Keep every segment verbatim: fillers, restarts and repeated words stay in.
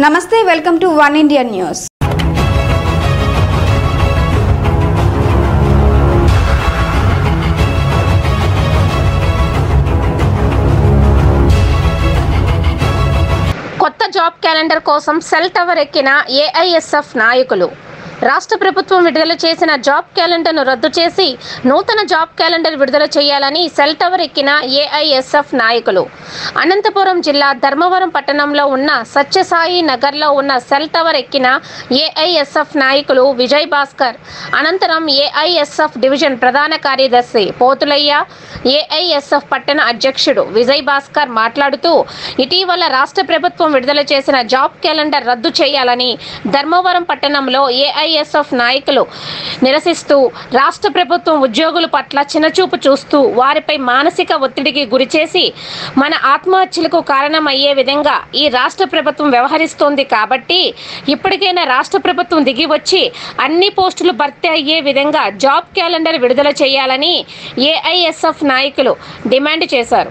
నమస్తే, welcome to One India News. కొత్త job calendar కోసం సెల్ టవర్ ఎక్కిన ఏఐఎస్ఎఫ్ నాయకులు. రాష్ట్ర ప్రభుత్వం విడుదల చేసిన జాబ్ క్యాలెండర్ను రద్దు చేసి నూతన జాబ్ క్యాలెండర్ విడుదల చేయాలని సెల్ టవర్ ఎక్కిన ఏఐఎస్ఎఫ్ నాయకులు. అనంతపురం జిల్లా ధర్మవరం పట్టణంలో ఉన్న సత్యసాయి నగర్లో ఉన్న సెల్ టవర్ ఎక్కిన ఏఐఎస్ఎఫ్ నాయకులు విజయ్ భాస్కర్, అనంతరం ఏఐఎస్ఎఫ్ డివిజన్ ప్రధాన కార్యదర్శి పోతులయ్య, ఏఐఎస్ఎఫ్ పట్టణ అధ్యక్షుడు విజయ్ భాస్కర్ మాట్లాడుతూ, ఇటీవల రాష్ట్ర ప్రభుత్వం విడుదల చేసిన జాబ్ క్యాలెండర్ రద్దు చేయాలని ధర్మవరం పట్టణంలో ఏఐఎస్ఎఫ్ నాయకులు నిరసిస్తూ, రాష్ట్ర ప్రభుత్వం ఉద్యోగుల పట్ల చిన్నచూపు చూస్తూ వారిపై మానసిక ఒత్తిడికి గురిచేసి మన ఆత్మహత్యలకు కారణమయ్యే విధంగా ఈ రాష్ట్ర ప్రభుత్వం వ్యవహరిస్తోంది. కాబట్టి ఇప్పటికైనా రాష్ట్ర ప్రభుత్వం దిగి వచ్చి అన్ని పోస్టులు భర్తీ అయ్యే విధంగా జాబ్ క్యాలెండర్ విడుదల చేయాలని ఏఐఎస్ఎఫ్ నాయకులు డిమాండ్ చేశారు.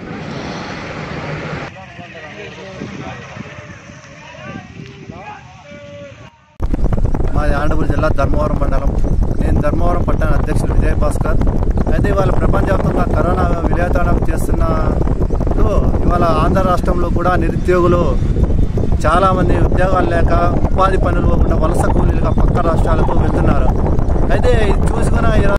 మాది అనంతపురం జిల్లా ధర్మవరం మండలం. నేను ధర్మవరం పట్టణ అధ్యక్షుడు విజయ్ భాస్కర్. అయితే ఇవాళ ప్రపంచవ్యాప్తంగా కరోనా విలయతాండం చేస్తున్నప్పుడు ఇవాళ ఆంధ్ర రాష్ట్రంలో కూడా నిరుద్యోగులు చాలామంది ఉద్యోగాలు లేక ఉపాధి పనులు పోకుండా వలస కూలీలుగా పక్క రాష్ట్రాలకు వెళ్తున్నారు. అయితే చూసుకున్న